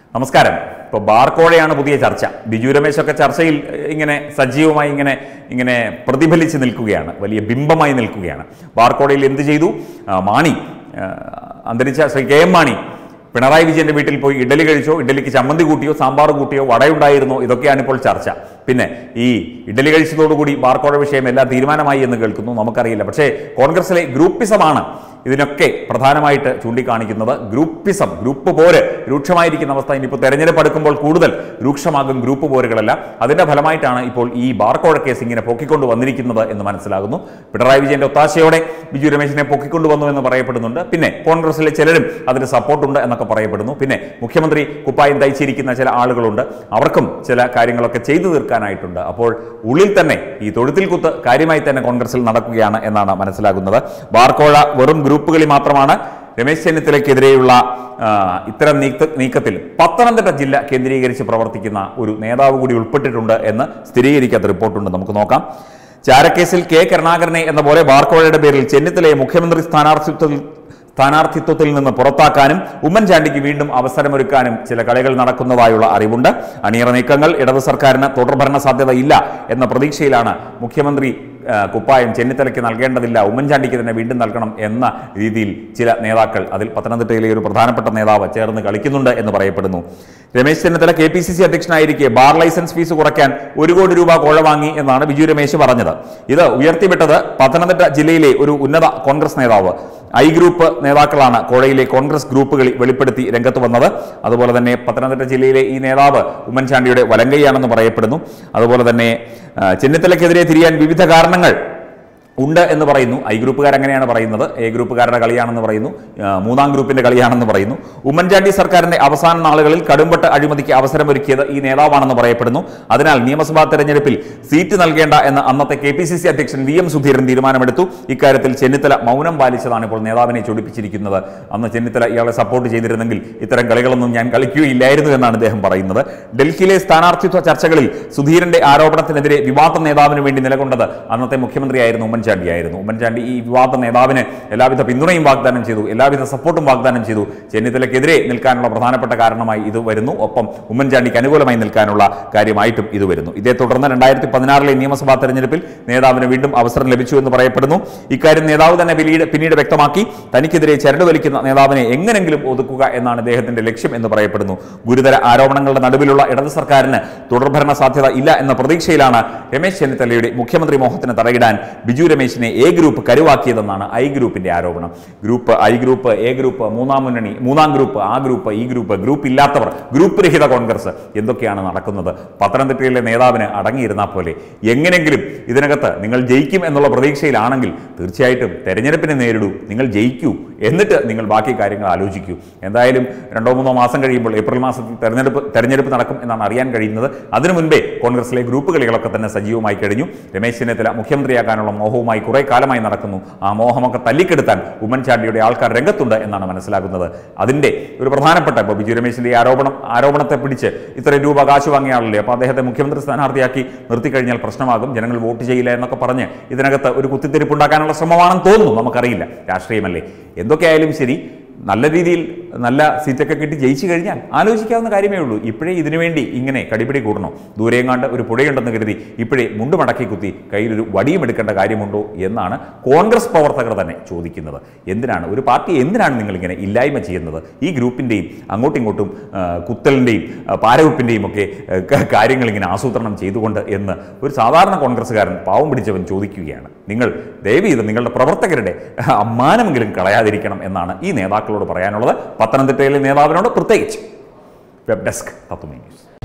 നമസ്കാരം. ഇപ്പോൾ ബാർക്കോഴയാണ് പുതിയ ചർച്ച. ബിജു രമേശൊക്കെ ചർച്ചയിൽ ഇങ്ങനെ സജീവമായി ഇങ്ങനെ പ്രതിഫലിച്ച് നിൽക്കുകയാണ്, വലിയ ബിംബമായി നിൽക്കുകയാണ്. ബാർക്കോഴയിൽ എന്ത് ചെയ്തു? മാണി, അന്തരിച്ച ശ്രീ കെ എം മാണി പിണറായി വിജയന്റെ വീട്ടിൽ പോയി ഇഡലി കഴിച്ചോ, ഇഡലിക്ക് ചമ്മന്തി കൂട്ടിയോ, സാമ്പാർ കൂട്ടിയോ, വടയുണ്ടായിരുന്നോ? ഇതൊക്കെയാണ് ഇപ്പോൾ ചർച്ച. പിന്നെ ഈ ഇഡലി കഴിച്ചതോടുകൂടി ബാർക്കോഴ വിഷയം എല്ലാം തീരുമാനമായി എന്ന് കേൾക്കുന്നു. നമുക്കറിയില്ല. പക്ഷേ കോൺഗ്രസിലെ ഗ്രൂപ്പിസമാണ് ഇതിനൊക്കെ പ്രധാനമായിട്ട് ചൂണ്ടിക്കാണിക്കുന്നത്. ഗ്രൂപ്പിസം, ഗ്രൂപ്പ് പോര് രൂക്ഷമായിരിക്കുന്ന അവസ്ഥ ഇനിയിപ്പോൾ തെരഞ്ഞെടുപ്പ് അടുക്കുമ്പോൾ കൂടുതൽ രൂക്ഷമാകും ഗ്രൂപ്പ് പോരുകളെല്ലാം. അതിന്റെ ഫലമായിട്ടാണ് ഇപ്പോൾ ഈ ബാർക്കോഴ കേസ് ഇങ്ങനെ പൊക്കിക്കൊണ്ട് വന്നിരിക്കുന്നത് എന്ന് മനസ്സിലാകുന്നു. പിണറായി വിജയന്റെ ഒത്താശയോടെ ബിജു രമേശിനെ പൊക്കിക്കൊണ്ടുവന്നു എന്ന് പറയപ്പെടുന്നുണ്ട്. പിന്നെ കോൺഗ്രസിലെ ചിലരും അതിന് സപ്പോർട്ടുണ്ട് എന്നൊക്കെ പറയപ്പെടുന്നു. പിന്നെ മുഖ്യമന്ത്രി കുപ്പായം തയ്ച്ചിരിക്കുന്ന ചില ആളുകളുണ്ട്, അവർക്കും ചില കാര്യങ്ങളൊക്കെ ചെയ്തു തീർക്കാനായിട്ടുണ്ട്. അപ്പോൾ ഉള്ളിൽ തന്നെ ഈ തൊഴുത്തിൽ കുത്ത് കാര്യമായി തന്നെ കോൺഗ്രസിൽ നടക്കുകയാണ് എന്നാണ് മനസ്സിലാകുന്നത്. ബാർക്കോഴ വെറും ഗ്രൂപ്പുകളി മാത്രമാണ്. രമേശ് ചെന്നിത്തലയ്ക്കെതിരെയുള്ള ഇത്തരം നീക്കത്തിൽ പത്തനംതിട്ട ജില്ല കേന്ദ്രീകരിച്ച് പ്രവർത്തിക്കുന്ന ഒരു നേതാവ് കൂടി ഉൾപ്പെട്ടിട്ടുണ്ട് എന്ന് സ്ഥിരീകരിക്കാത്ത റിപ്പോർട്ടുണ്ട്. നമുക്ക് നോക്കാം. ചാരക്കേസിൽ കെ കരുണാകരനെ എന്ന പോലെ ബാർക്കോഴയുടെ പേരിൽ ചെന്നിത്തലയെ മുഖ്യമന്ത്രി സ്ഥാനാർത്ഥിത്വത്തിൽ നിന്ന് പുറത്താക്കാനും ഉമ്മൻചാണ്ടിക്ക് വീണ്ടും അവസരമൊരുക്കാനും ചില കളികൾ നടക്കുന്നതായുള്ള അറിവുണ്ട്. അണിയറ നീക്കങ്ങൾ ഇടത് സർക്കാരിന് തുടർഭരണ സാധ്യത ഇല്ല എന്ന പ്രതീക്ഷയിലാണ് മുഖ്യമന്ത്രി കുപ്പായം ചെന്നിത്തലയ്ക്ക് നൽകേണ്ടതില്ല, ഉമ്മൻചാണ്ടിക്ക് തന്നെ വീണ്ടും നൽകണം എന്ന രീതിയിൽ ചില നേതാക്കൾ, അതിൽ പത്തനംതിട്ടയിലെ ഒരു പ്രധാനപ്പെട്ട നേതാവ് ചേർന്ന് കളിക്കുന്നുണ്ട് എന്ന് പറയപ്പെടുന്നു. രമേശ് ചെന്നിത്തല KPCC അധ്യക്ഷനായിരിക്കെ ബാർ ലൈസൻസ് ഫീസ് കുറയ്ക്കാൻ 1 കോടി രൂപ കോഴ വാങ്ങി എന്നാണ് ബിജു രമേശ് പറഞ്ഞത്. ഇത് ഉയർത്തിവിട്ടത് പത്തനംതിട്ട ജില്ലയിലെ ഒരു ഉന്നത കോൺഗ്രസ് നേതാവ്. ഐ ഗ്രൂപ്പ് നേതാക്കളാണ് കോഴയിലെ കോൺഗ്രസ് ഗ്രൂപ്പുകൾ വെളിപ്പെടുത്തി രംഗത്ത് വന്നത്. അതുപോലെ തന്നെ പത്തനംതിട്ട ജില്ലയിലെ ഈ നേതാവ് ഉമ്മൻചാണ്ടിയുടെ വലങ്കയാണെന്ന് പറയപ്പെടുന്നു. അതുപോലെ തന്നെ ചെന്നിത്തലയ്ക്കെതിരെ തിരിയാൻ വിവിധ കാരണങ്ങൾ ഉണ്ട് എന്ന് പറയുന്നു. ഐ ഗ്രൂപ്പുകാർ അങ്ങനെയാണ് പറയുന്നത്. എ ഗ്രൂപ്പുകാരുടെ കളിയാണെന്ന് പറയുന്നു, മൂന്നാം ഗ്രൂപ്പിന്റെ കളിയാണെന്ന് പറയുന്നു. ഉമ്മൻചാണ്ടി സർക്കാരിന്റെ അവസാന നാളുകളിൽ കടുംപെട്ട അഴിമതിക്ക് അവസരമൊരുക്കിയത് ഈ നേതാവാണെന്ന് പറയപ്പെടുന്നു. അതിനാൽ നിയമസഭാ തെരഞ്ഞെടുപ്പിൽ സീറ്റ് നൽകേണ്ട എന്ന് അന്നത്തെ KPCC അധ്യക്ഷൻ VM സുധീരൻ തീരുമാനമെടുത്തു. ഇക്കാര്യത്തിൽ ചെന്നിത്തല മൗനം പാലിച്ചതാണ് ഇപ്പോൾ നേതാവിനെ ചൊടിപ്പിച്ചിരിക്കുന്നത്. അന്ന് ചെന്നിത്തല ഇയാളെ സപ്പോർട്ട് ചെയ്തിരുന്നെങ്കിൽ ഇത്തരം കളികളൊന്നും ഞാൻ കളിക്കുകയില്ലായിരുന്നു എന്നാണ് അദ്ദേഹം പറയുന്നത്. ഡൽഹിയിലെ സ്ഥാനാർത്ഥിത്വ ചർച്ചകളിൽ സുധീരന്റെ ആരോപണത്തിനെതിരെ വിവാദ നേതാവിന് വേണ്ടി നിലകൊണ്ടത് അന്നത്തെ മുഖ്യമന്ത്രിയായിരുന്നു ഉമ്മൻചാണ്ടി ഈ വിവാദ നേതാവിന് എല്ലാവിധ പിന്തുണയും വാഗ്ദാനം ചെയ്തു, എല്ലാവിധ സപ്പോർട്ടും വാഗ്ദാനം ചെയ്തു. ചെന്നിത്തലയ്ക്കെതിരെ നിൽക്കാനുള്ള പ്രധാനപ്പെട്ട കാരണമായി ഇത് വരുന്നു. ഒപ്പം ഉമ്മൻചാണ്ടിക്ക് അനുകൂലമായി നിൽക്കാനുള്ള കാര്യമായിട്ടും ഇത് വരുന്നു. ഇതേ തുടർന്ന് 2016 നിയമസഭാ തെരഞ്ഞെടുപ്പിൽ നേതാവിന് വീണ്ടും അവസരം ലഭിച്ചു എന്ന് പറയപ്പെടുന്നു. ഇക്കാര്യം നേതാവ് തന്നെ പിന്നീട് വ്യക്തമാക്കി. തനിക്കെതിരെ ചരട് വലിക്കുന്ന നേതാവിനെ എങ്ങനെങ്കിലും ഒതുക്കുക എന്നാണ് അദ്ദേഹത്തിന്റെ ലക്ഷ്യം എന്ന് പറയപ്പെടുന്നു. ഗുരുതര ആരോപണങ്ങളുടെ നടുവിലുള്ള ഇടത് സർക്കാരിന് തുടർഭരണ സാധ്യത ഇല്ല എന്ന പ്രതീക്ഷയിലാണ് രമേശ് ചെന്നിത്തലയുടെ മുഖ്യമന്ത്രി മോഹത്തിന് തടയിടാൻ ബിജു രമേശിനെ എ ഗ്രൂപ്പ് കരുവാക്കിയതെന്നാണ് ഐ ഗ്രൂപ്പിന്റെ ആരോപണം. ഐ ഗ്രൂപ്പ്, എ ഗ്രൂപ്പ്, മൂന്നാം മുന്നണി, മൂന്നാം ഗ്രൂപ്പ്, ആ ഗ്രൂപ്പ്, ഈ ഗ്രൂപ്പ്, ഗ്രൂപ്പ് ഇല്ലാത്തവർ, ഗ്രൂപ്പ് രഹിത കോൺഗ്രസ്, എന്തൊക്കെയാണ് നടക്കുന്നത്? പത്തനംതിട്ടയിലെ നേതാവിന് അടങ്ങിയിരുന്നാൽ പോലെ എങ്ങനെങ്കിലും ഇതിനകത്ത് നിങ്ങൾ ജയിക്കും എന്നുള്ള പ്രതീക്ഷയിലാണെങ്കിൽ തീർച്ചയായിട്ടും തെരഞ്ഞെടുപ്പിനെ നേരിടൂ, നിങ്ങൾ ജയിക്കൂ, എന്നിട്ട് നിങ്ങൾ ബാക്കി കാര്യങ്ങൾ ആലോചിക്കൂ. എന്തായാലും 2-3 മാസം കഴിയുമ്പോൾ ഏപ്രിൽ മാസത്തിൽ തെരഞ്ഞെടുപ്പ് നടക്കും എന്നാണ് അറിയാൻ കഴിയുന്നത്. അതിനു മുൻപേ കോൺഗ്രസിലെ ഗ്രൂപ്പ് കളികളൊക്കെ തന്നെ സജീവമായി കഴിഞ്ഞു. രമേശ് ചെന്നിത്തല മുഖ്യമന്ത്രിയാകാനുള്ള മോഹവുമായി കുറെ കാലമായി നടക്കുന്നു. ആ മോഹമൊക്കെ തല്ലിക്കെടുത്താൻ ഉമ്മൻചാണ്ടിയുടെ ആൾക്കാർ രംഗത്തുണ്ട് എന്നാണ് മനസ്സിലാകുന്നത്. അതിന്റെ ഒരു പ്രധാനപ്പെട്ട, ഇപ്പോൾ ബിജു രമേശിന്റെ ആരോപണത്തെ പിടിച്ച് ഇത്രയും രൂപ കാശ് വാങ്ങിയ ആളല്ലേ, അപ്പോൾ അദ്ദേഹത്തെ മുഖ്യമന്ത്രി സ്ഥാനാർത്ഥിയാക്കി നിർത്തിക്കഴിഞ്ഞാൽ പ്രശ്നമാകും, ജനങ്ങൾ വോട്ട് ചെയ്യില്ല എന്നൊക്കെ പറഞ്ഞ് ഇതിനകത്ത് ഒരു കുത്തിത്തിരിപ്പുണ്ടാക്കാനുള്ള ശ്രമമാണെന്ന് തോന്നുന്നു. നമുക്കറിയില്ല, രാഷ്ട്രീയമല്ലേ. എന്തൊക്കെയായാലും ശരി, നല്ല രീതിയിൽ നല്ല സീറ്റൊക്കെ കിട്ടി ജയിച്ചു കഴിഞ്ഞാൽ ആലോചിക്കാവുന്ന കാര്യമേ ഉള്ളൂ. ഇപ്പോഴേ ഇതിനുവേണ്ടി ഇങ്ങനെ കടിപിടി കൂടണോ? ദൂരെയെങ്ങാണ്ട് ഒരു പുഴയുണ്ടെന്ന് കരുതി ഇപ്പോഴേ മുണ്ട് മടക്കി കുത്തി കയ്യിലൊരു വടിയും എടുക്കേണ്ട കാര്യമുണ്ടോ എന്നാണ് കോൺഗ്രസ് പ്രവർത്തകർ തന്നെ ചോദിക്കുന്നത്. എന്തിനാണ് ഒരു പാർട്ടി, എന്തിനാണ് നിങ്ങളിങ്ങനെ ഇല്ലായ്മ ചെയ്യുന്നത്? ഈ ഗ്രൂപ്പിൻ്റെയും അങ്ങോട്ടും ഇങ്ങോട്ടും കുത്തലിൻ്റെയും പാരവെപ്പിൻ്റെയും ഒക്കെ കാര്യങ്ങൾ ഇങ്ങനെ ആസൂത്രണം ചെയ്തുകൊണ്ട് എന്ന് ഒരു സാധാരണ കോൺഗ്രസ്സുകാരൻ, പാവം പിടിച്ചവൻ ചോദിക്കുകയാണ്. നിങ്ങൾ ദയവ് ചെയ്ത് നിങ്ങളുടെ പ്രവർത്തകരുടെ അമ്മാനമെങ്കിലും കളയാതിരിക്കണം എന്നാണ് ഈ നേതാക്കളോട് പറയാനുള്ളത്. പത്തനംതിട്ടയിലെ നേതാവിനോട് പ്രത്യേകിച്ച്. Web desk Tatwamayi news.